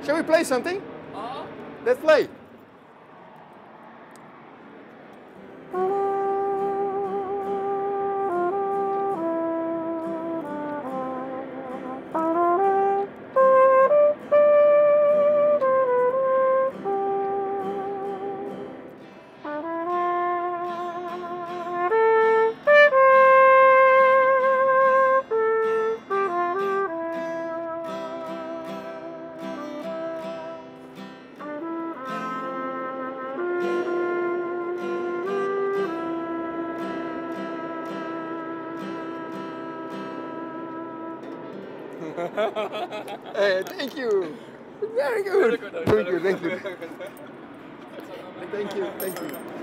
Shall we play something? Uh-huh. Let's play. Hey, thank you. Very good. Very good. Thank you. Thank you. Thank you.